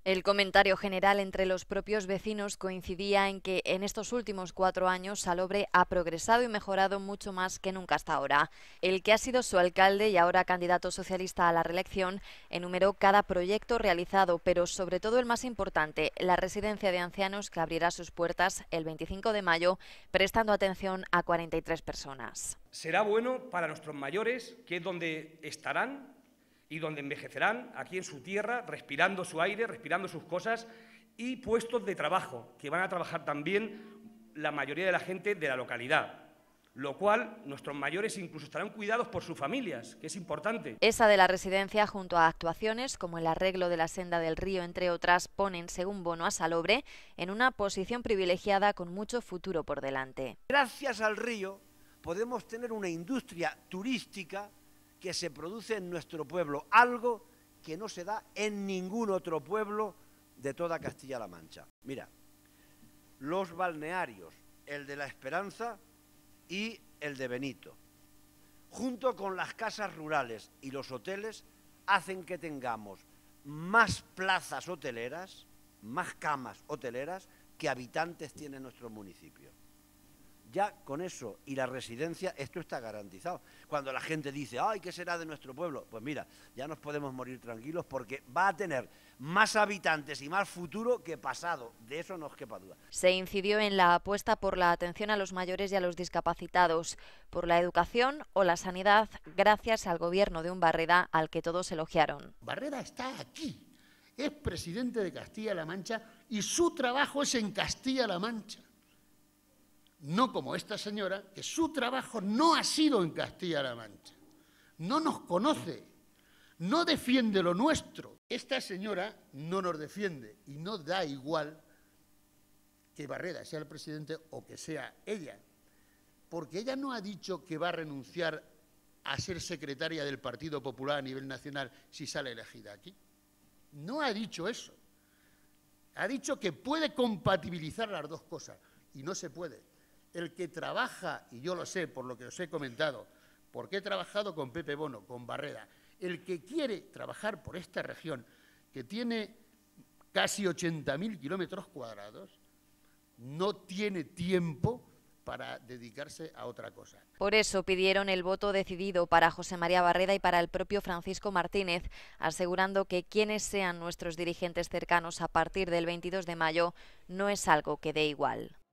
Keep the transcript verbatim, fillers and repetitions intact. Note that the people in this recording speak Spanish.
El comentario general entre los propios vecinos coincidía en que en estos últimos cuatro años Salobre ha progresado y mejorado mucho más que nunca hasta ahora. El que ha sido su alcalde y ahora candidato socialista a la reelección enumeró cada proyecto realizado, pero sobre todo el más importante, la residencia de ancianos que abrirá sus puertas el veinticinco de mayo, prestando atención a cuarenta y tres personas. Será bueno para nuestros mayores, que es donde estarán y donde envejecerán, aquí en su tierra, respirando su aire, respirando sus cosas, y puestos de trabajo, que van a trabajar también la mayoría de la gente de la localidad, lo cual nuestros mayores incluso estarán cuidados por sus familias, que es importante. Esa de la residencia, junto a actuaciones como el arreglo de la senda del río, entre otras, ponen, según Bono, a Salobre en una posición privilegiada con mucho futuro por delante. Gracias al río podemos tener una industria turística que se produce en nuestro pueblo, algo que no se da en ningún otro pueblo de toda Castilla-La Mancha. Mira, los balnearios, el de La Esperanza y el de Benito, junto con las casas rurales y los hoteles, hacen que tengamos más plazas hoteleras, más camas hoteleras que habitantes tiene nuestro municipio. Ya con eso y la residencia, esto está garantizado. Cuando la gente dice, ay, ¿qué será de nuestro pueblo? Pues mira, ya nos podemos morir tranquilos porque va a tener más habitantes y más futuro que pasado. De eso no os quepa duda. Se incidió en la apuesta por la atención a los mayores y a los discapacitados, por la educación o la sanidad, gracias al gobierno de un Barreda al que todos elogiaron. Barreda está aquí, es presidente de Castilla-La Mancha y su trabajo es en Castilla-La Mancha. No como esta señora, que su trabajo no ha sido en Castilla-La Mancha. No nos conoce, no defiende lo nuestro. Esta señora no nos defiende y no da igual que Barreda sea el presidente o que sea ella, porque ella no ha dicho que va a renunciar a ser secretaria del Partido Popular a nivel nacional si sale elegida aquí. No ha dicho eso. Ha dicho que puede compatibilizar las dos cosas y no se puede. El que trabaja, y yo lo sé por lo que os he comentado, porque he trabajado con Pepe Bono, con Barreda, el que quiere trabajar por esta región, que tiene casi ochenta mil kilómetros cuadrados, no tiene tiempo para dedicarse a otra cosa. Por eso pidieron el voto decidido para José María Barreda y para el propio Francisco Martínez, asegurando que quienes sean nuestros dirigentes cercanos a partir del veintidós de mayo no es algo que dé igual.